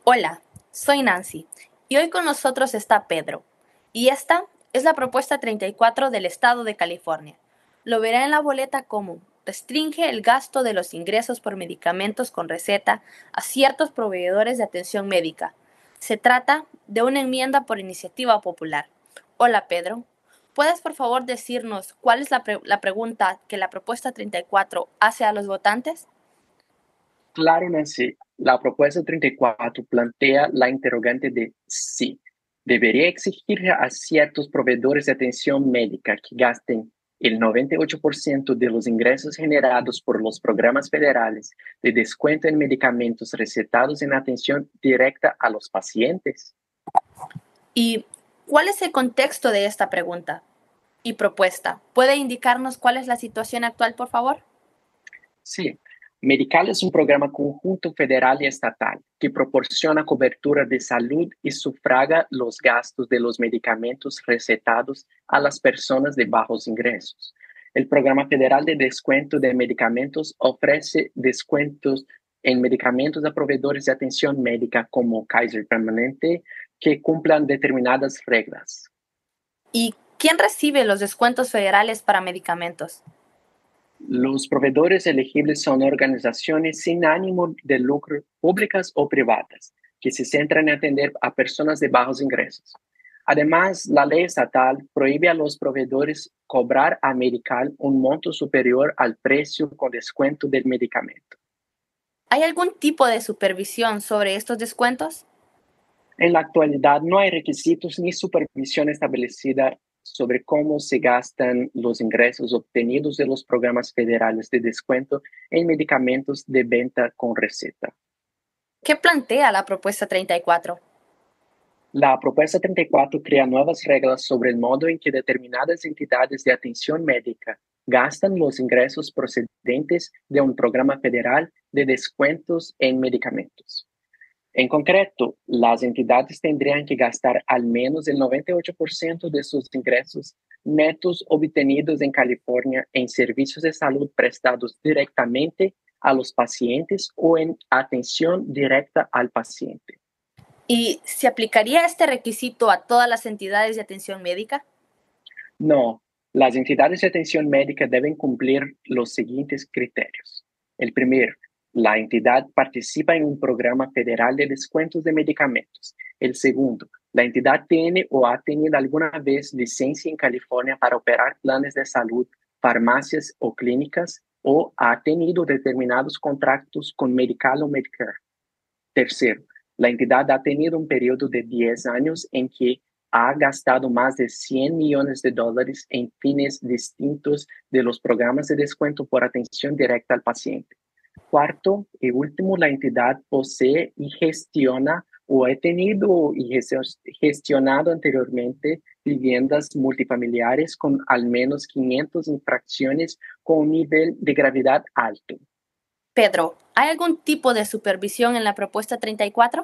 Hola, soy Nancy y hoy con nosotros está Pedro. Y esta es la propuesta 34 del Estado de California. Lo verá en la boleta como restringe el gasto de los ingresos por medicamentos con receta a ciertos proveedores de atención médica. Se trata de una enmienda por iniciativa popular. Hola Pedro, ¿puedes por favor decirnos cuál es la pregunta que la propuesta 34 hace a los votantes? Claro, Nancy, la propuesta 34 plantea la interrogante de si debería exigir a ciertos proveedores de atención médica que gasten el 98% de los ingresos generados por los programas federales de descuento en medicamentos recetados en atención directa a los pacientes. ¿Y cuál es el contexto de esta pregunta y propuesta? ¿Puede indicarnos cuál es la situación actual, por favor? Sí, Medical es un programa conjunto federal y estatal que proporciona cobertura de salud y sufraga los gastos de los medicamentos recetados a las personas de bajos ingresos. El Programa Federal de Descuento de Medicamentos ofrece descuentos en medicamentos a proveedores de atención médica como Kaiser Permanente que cumplan determinadas reglas. ¿Y quién recibe los descuentos federales para medicamentos? Los proveedores elegibles son organizaciones sin ánimo de lucro, públicas o privadas, que se centran en atender a personas de bajos ingresos. Además, la ley estatal prohíbe a los proveedores cobrar a Medical un monto superior al precio con descuento del medicamento. ¿Hay algún tipo de supervisión sobre estos descuentos? En la actualidad, no hay requisitos ni supervisión establecida sobre cómo se gastan los ingresos obtenidos de los programas federales de descuento en medicamentos de venta con receta. ¿Qué plantea la propuesta 34? La propuesta 34 crea nuevas reglas sobre el modo en que determinadas entidades de atención médica gastan los ingresos procedentes de un programa federal de descuentos en medicamentos. En concreto, las entidades tendrían que gastar al menos el 98% de sus ingresos netos obtenidos en California en servicios de salud prestados directamente a los pacientes o en atención directa al paciente. ¿Y se aplicaría este requisito a todas las entidades de atención médica? No, las entidades de atención médica deben cumplir los siguientes criterios. El primero, la entidad participa en un programa federal de descuentos de medicamentos. El segundo, la entidad tiene o ha tenido alguna vez licencia en California para operar planes de salud, farmacias o clínicas o ha tenido determinados contratos con Medical o Medicare. Tercero, la entidad ha tenido un periodo de 10 años en que ha gastado más de $100 millones en fines distintos de los programas de descuento por atención directa al paciente. Cuarto y último, la entidad posee y gestiona o ha tenido y gestionado anteriormente viviendas multifamiliares con al menos 500 infracciones con un nivel de gravedad alto. Pedro, ¿hay algún tipo de supervisión en la propuesta 34?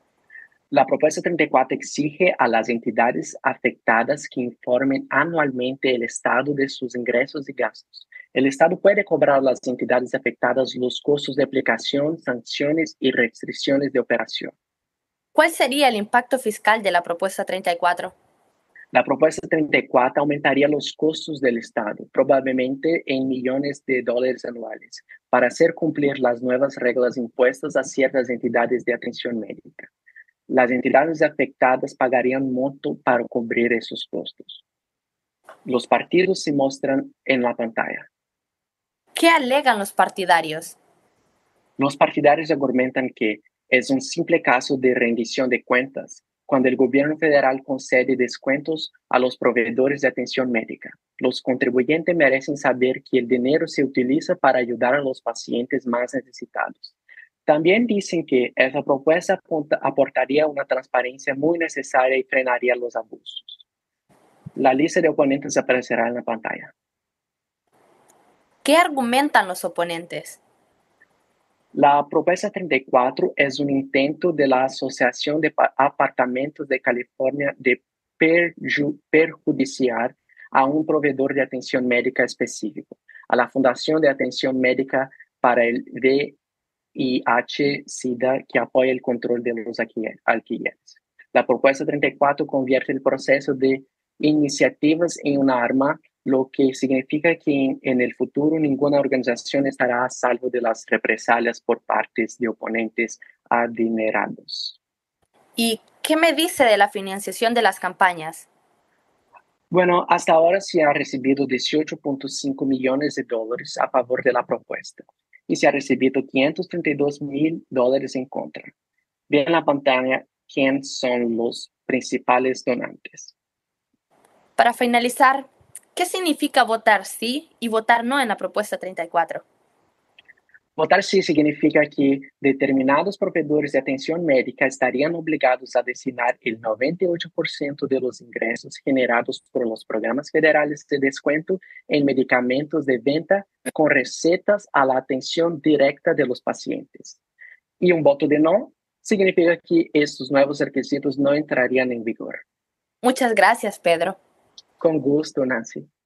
La propuesta 34 exige a las entidades afectadas que informen anualmente el estado de sus ingresos y gastos. El Estado puede cobrar a las entidades afectadas los costos de aplicación, sanciones y restricciones de operación. ¿Cuál sería el impacto fiscal de la propuesta 34? La propuesta 34 aumentaría los costos del Estado, probablemente en millones de dólares anuales, para hacer cumplir las nuevas reglas impuestas a ciertas entidades de atención médica. Las entidades afectadas pagarían un monto para cubrir esos costos. Los partidos se muestran en la pantalla. ¿Qué alegan los partidarios? Los partidarios argumentan que es un simple caso de rendición de cuentas cuando el gobierno federal concede descuentos a los proveedores de atención médica. Los contribuyentes merecen saber que el dinero se utiliza para ayudar a los pacientes más necesitados. También dicen que esa propuesta aportaría una transparencia muy necesaria y frenaría los abusos. La lista de oponentes aparecerá en la pantalla. ¿Qué argumentan los oponentes? La propuesta 34 es un intento de la Asociación de Apartamentos de California de perjudiciar a un proveedor de atención médica específico, a la Fundación de Atención Médica para el VIH-Sida que apoya el control de los alquileres. La propuesta 34 convierte el proceso de iniciativas en un arma, lo que significa que en el futuro ninguna organización estará a salvo de las represalias por partes de oponentes adinerados. ¿Y qué me dice de la financiación de las campañas? Bueno, hasta ahora se ha recibido 18.5 millones de dólares a favor de la propuesta y se ha recibido 532 mil dólares en contra. Ve en la pantalla quién son los principales donantes. Para finalizar, ¿qué significa votar sí y votar no en la propuesta 34? Votar sí significa que determinados proveedores de atención médica estarían obligados a destinar el 98% de los ingresos generados por los programas federales de descuento en medicamentos de venta con recetas a la atención directa de los pacientes. Y un voto de no significa que estos nuevos requisitos no entrarían en vigor. Muchas gracias, Pedro. Con gusto, Nancy.